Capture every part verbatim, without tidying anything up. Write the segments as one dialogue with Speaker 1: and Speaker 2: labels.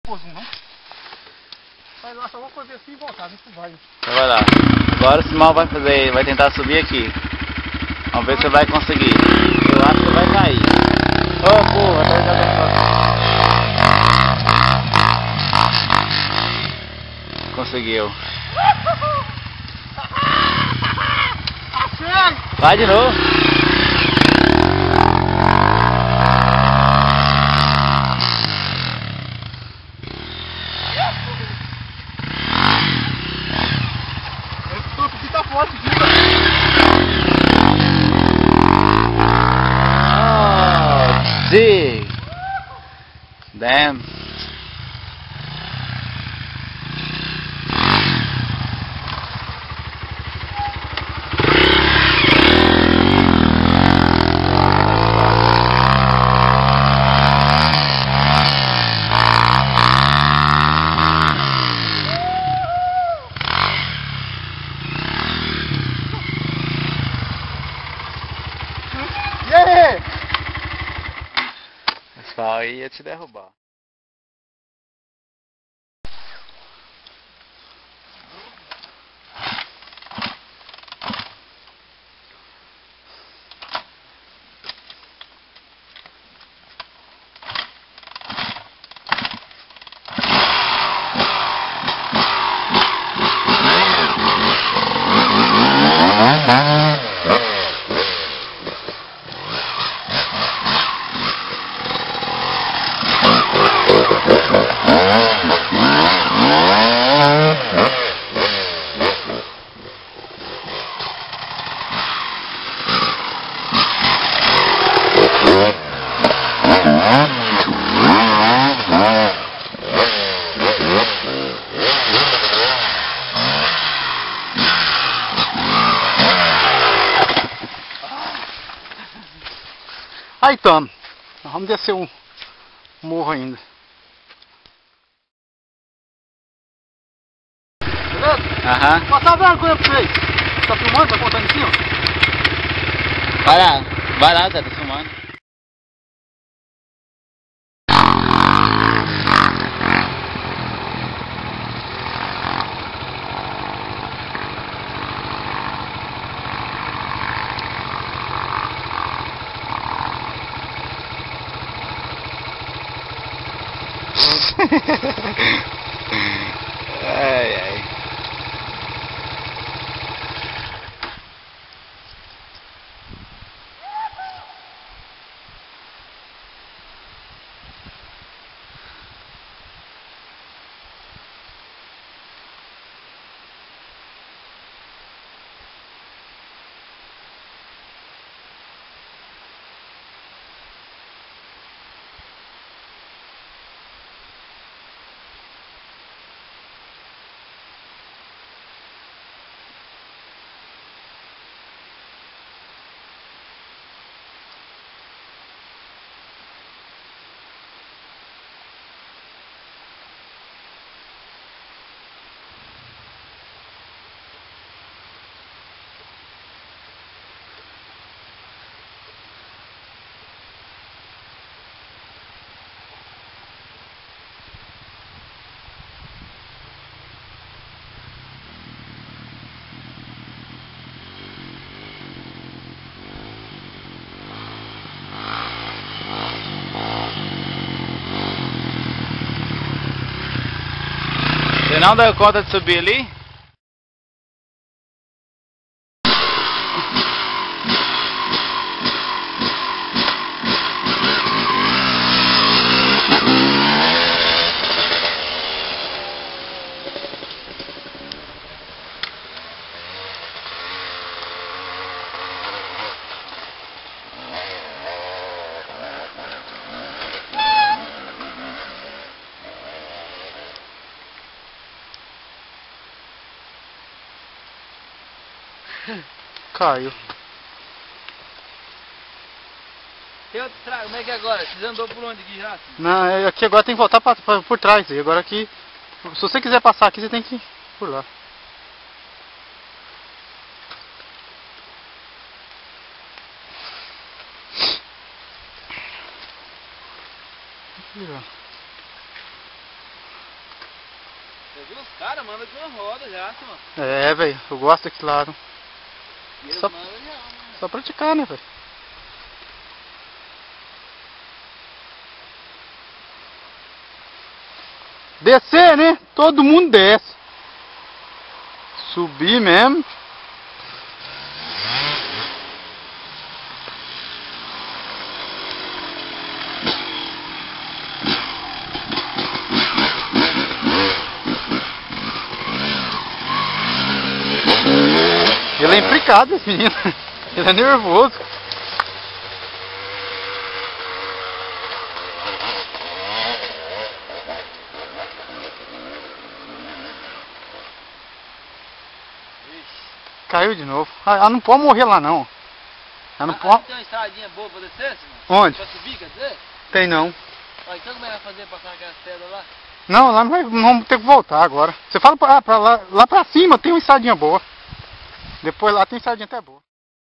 Speaker 1: pôs um, não? Sai lá, só vou fazer assim e voltar, ver se vai.
Speaker 2: Então vai lá. Agora o Simão vai fazer, vai tentar subir aqui. Vamos ver se você vai conseguir. Eu acho que vai cair. Ô, oh, porra, vai dar. Conseguiu. Vai de novo.
Speaker 1: Esse topo aqui tá forte, viu?
Speaker 2: Oh, dig. Damn.
Speaker 1: E aí?
Speaker 2: Esse pau aí ia te derrubar.
Speaker 1: Aí estamos. Vamos descer um morro ainda. Beleza?
Speaker 2: Aham.
Speaker 1: Vou passar vergonha pra vocês. Tá filmando? Tá contando em cima?
Speaker 2: Vai lá, vai lá, Zé, tá filmando. Ai, ai. Você não deu conta de subir ali?
Speaker 1: Caiu.
Speaker 2: Eu trago, como é que é agora? Você andou por onde aqui já?
Speaker 1: Não, é, aqui agora tem que voltar pra, pra, por trás. E agora aqui, se você quiser passar aqui, você tem que ir por lá. Aqui, ó.
Speaker 2: Você viu? Os caras mandam de uma roda já, mano.
Speaker 1: É, velho, eu gosto daquele lado.
Speaker 2: E eles
Speaker 1: Só,
Speaker 2: mandam já, mano.
Speaker 1: só praticar, né, velho? Descer, né? Todo mundo desce. Subir mesmo. Ele é implicado, esse menino. Ele é nervoso. Caiu de novo. Ah, ela não pode morrer lá não. Ela não
Speaker 2: ah,
Speaker 1: pode.
Speaker 2: Tem uma estradinha boa pra descer, senhor?
Speaker 1: Onde?
Speaker 2: Pra subir, quer dizer?
Speaker 1: Tem não.
Speaker 2: Ah, então como é que vai fazer passar aquelas pedras lá?
Speaker 1: Não, lá não vai, não vamos ter que voltar agora. Você fala pra, ah, pra lá, lá pra cima tem uma estradinha boa. Depois lá tem estradinha até boa.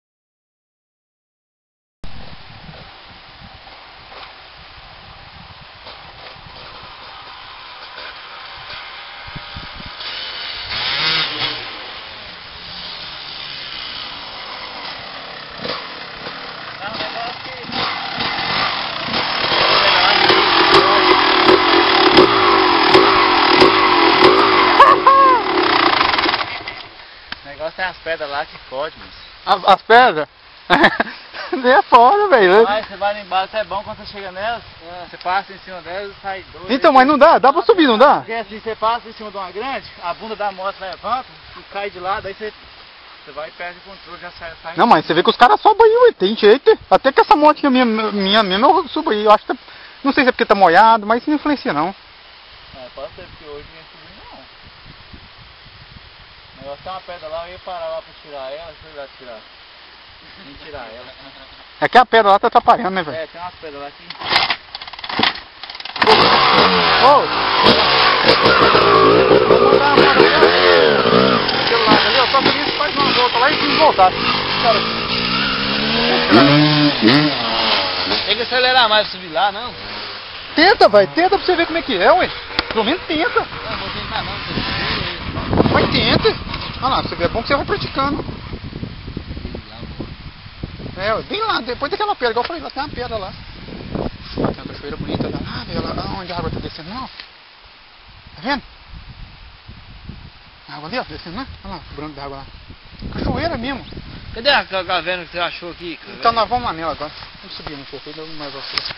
Speaker 2: O negócio tem as pedras lá que fode, moço.
Speaker 1: As, as pedras? Nem é foda, velho.
Speaker 2: Mas você vai lá embaixo, é bom quando você chega nelas, é. Você passa em cima delas e sai doido.
Speaker 1: Então, mas não dá, dá pra subir, não dá?
Speaker 2: Porque assim, você passa em cima de uma grande, a bunda da moto levanta e cai de lado, aí você, você vai e perde o controle, já sai, sai.
Speaker 1: Não, mas você vê que os caras sobem aí, ué, tem jeito. Até que essa motinha minha, minha mesmo eu subo aí. Eu acho que tá, não sei se é porque tá molhado, mas isso não influencia não.
Speaker 2: É, pode ser porque hoje ninguém subiu não. O negócio tem uma pedra lá, eu ia parar lá pra tirar ela, deixa eu ir lá tirar. Nem tirar ela.
Speaker 1: É que a pedra lá tá atrapalhando, né, velho?
Speaker 2: É, tem umas pedras lá que...
Speaker 1: Ô! Vou botar a moto aquele lado ali, ó, só que isso faz uma volta lá e tem que voltar. Cara.
Speaker 2: Tem que acelerar mais pra subir lá, não?
Speaker 1: Tenta, vai, tenta pra você ver como é que é, ué. Pelo menos tenta.
Speaker 2: Não, vou tentar não,
Speaker 1: Mas tenta. Olha lá, você vê, é bom que você vai praticando. É, bem lá, depois daquela pedra, igual eu falei, lá tem uma pedra lá. Tem uma cachoeira bonita lá. Ah, velho, lá onde a água tá descendo, não. Tá vendo? A água ali, ó, descendo lá. Olha lá, o branco da água lá. Cachoeira mesmo.
Speaker 2: Cadê a caverna que você achou aqui?
Speaker 1: Então nós vamos lá nela agora. Vamos subir no fogo, não mais você.